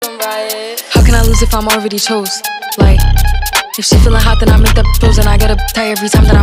How can I lose if I'm already chose? Like, if she feeling hot, then I make that pose and I get a tie every time that I